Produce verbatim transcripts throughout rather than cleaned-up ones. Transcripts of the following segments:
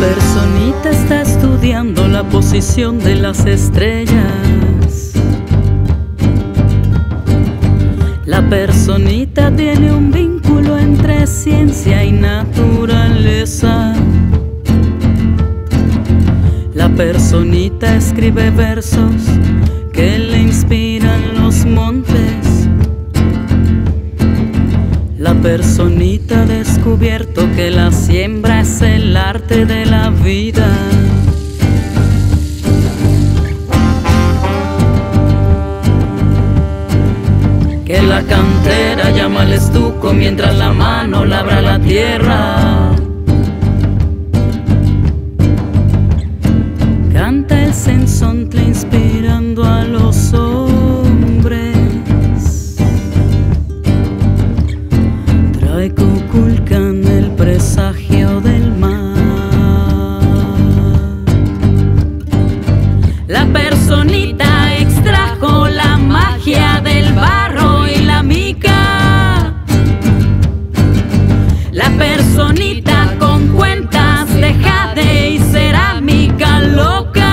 personita está estudiando la posición de las estrellas. La personita tiene un vínculo entre ciencia y naturaleza. La personita escribe versos que le inspiran los montes. La personita ha descubierto que la siembra es el arte de la vida. Que la cantera llama al estuco mientras la mano labra la tierra. Canta el censontle inspirando a los hombres. Trae Kukulcán el presagio del mar. La personita extrajo la magia del barro y la mica. La personita con cuentas de jade y cerámica loca.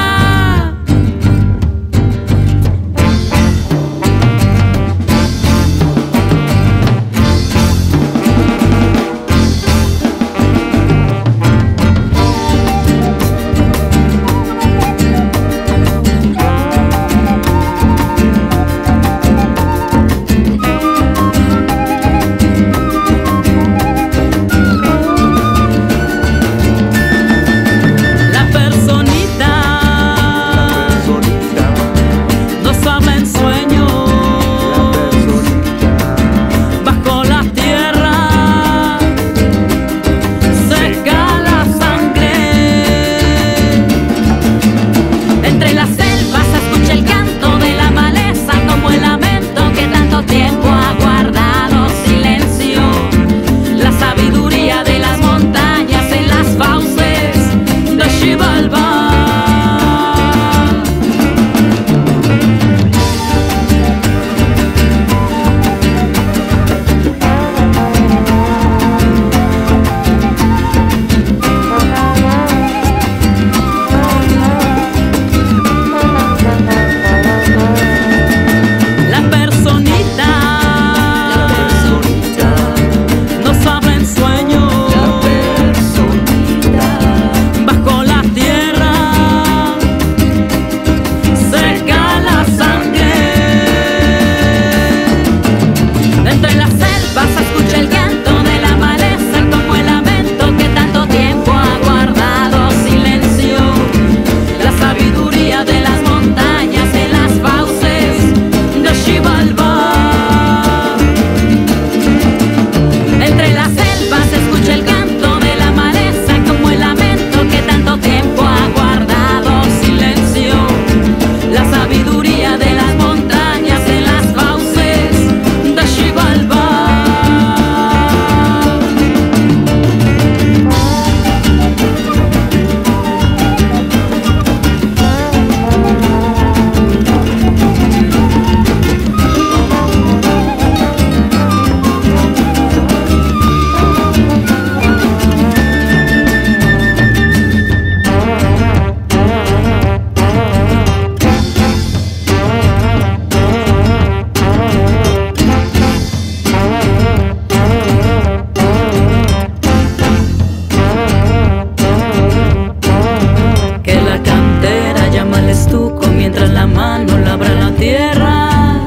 Mientras la mano labra la tierra,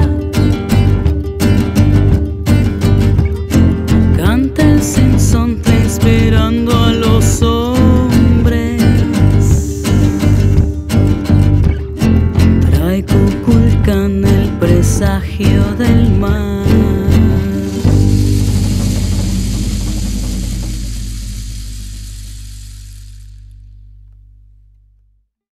canta el sinsonte inspirando a los hombres. Trae Kukulcán el presagio del mar.